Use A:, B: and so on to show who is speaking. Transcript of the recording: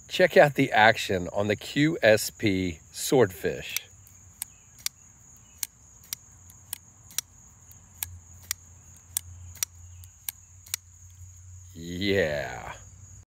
A: Check out the action on the QSP Swordfish. Yeah.